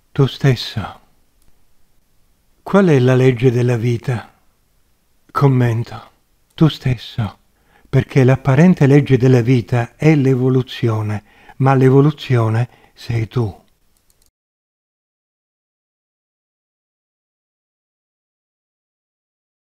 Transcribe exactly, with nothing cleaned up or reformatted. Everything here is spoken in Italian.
Tu stesso. Qual è la legge della vita? Commento. Tu stesso, perché l'apparente legge della vita è l'evoluzione, ma l'evoluzione sei tu.